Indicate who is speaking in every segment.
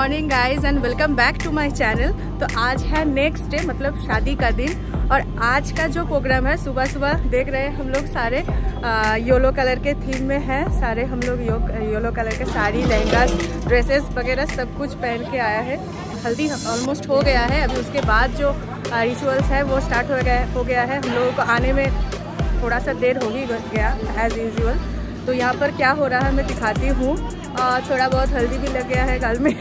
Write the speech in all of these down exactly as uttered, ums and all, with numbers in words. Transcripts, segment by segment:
Speaker 1: Morning guys and welcome back to my channel. तो आज है नेक्स्ट डे, मतलब शादी का दिन। और आज का जो प्रोग्राम है, सुबह सुबह देख रहे हैं हम लोग सारे आ, येलो कलर के थीम में हैं। सारे हम लोग यो, येलो कलर के साड़ी, लहंगा, ड्रेसेस वगैरह सब कुछ पहन के आया है। हल्दी ऑलमोस्ट हो गया है, अभी उसके बाद जो रिचुअल्स है वो स्टार्ट हो गया हो गया है। हम लोगों को आने में थोड़ा सा देर हो ही गया एज यूजुअल। तो यहाँ पर क्या हो रहा है मैं दिखाती हूँ। थोड़ा बहुत हल्दी भी लग गया है गाल में।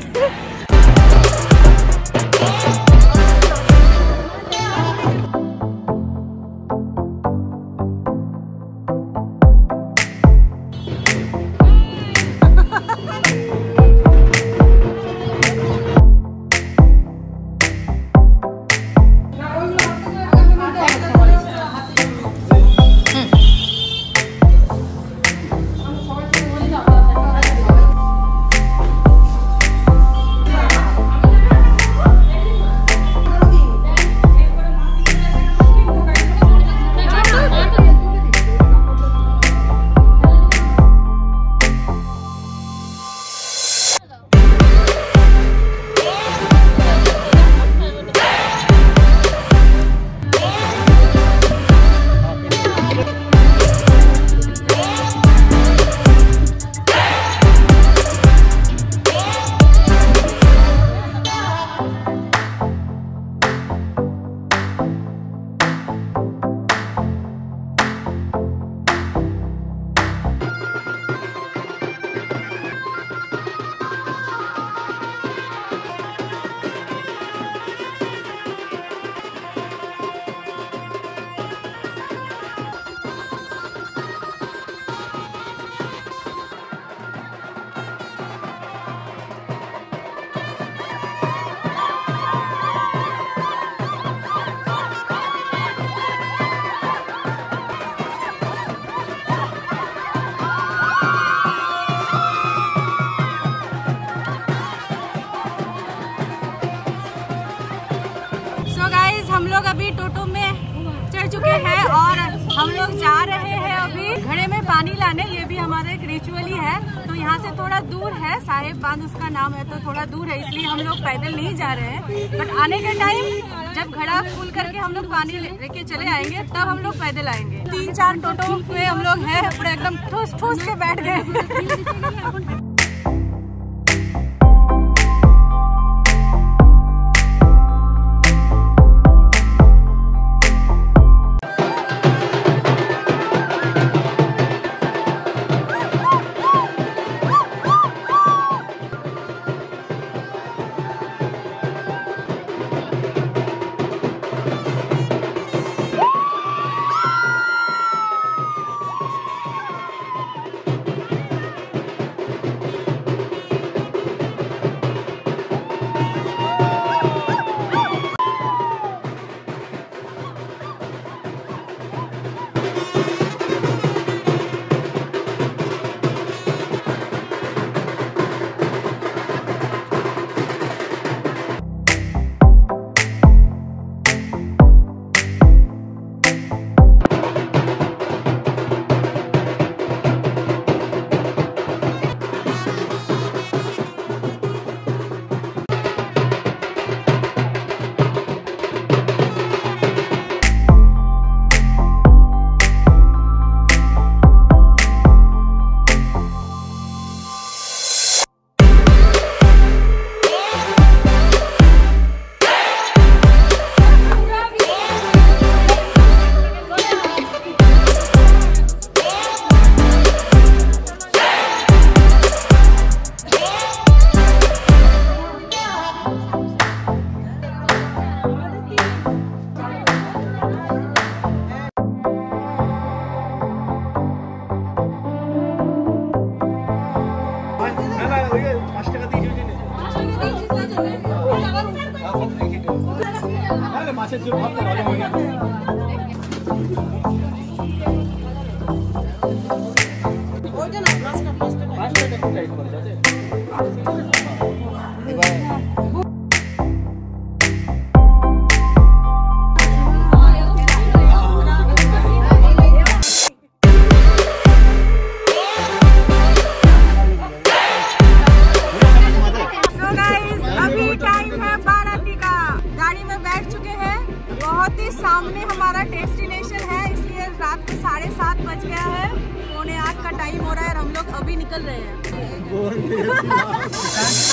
Speaker 1: हम लोग अभी टोटो में चढ़ चुके हैं और हम लोग जा रहे हैं अभी घड़े में पानी लाने। ये भी हमारा एक रिचुअल ही है। तो यहाँ से थोड़ा दूर है, साहेब बांध उसका नाम है, तो थोड़ा दूर है, इसलिए हम लोग पैदल नहीं जा रहे हैं। बट आने के टाइम जब घड़ा फुल करके हम लोग पानी लेके चले आएंगे तब हम लोग पैदल आएंगे। तीन चार टोटो में हम लोग हैं, पूरा एकदम ठूस ठूस के बैठ गए। सामने हमारा डेस्टिनेशन है, इसलिए रात को साढ़े सात बज गया है, पौने आठ का टाइम हो रहा है और हम लोग अभी निकल रहे हैं।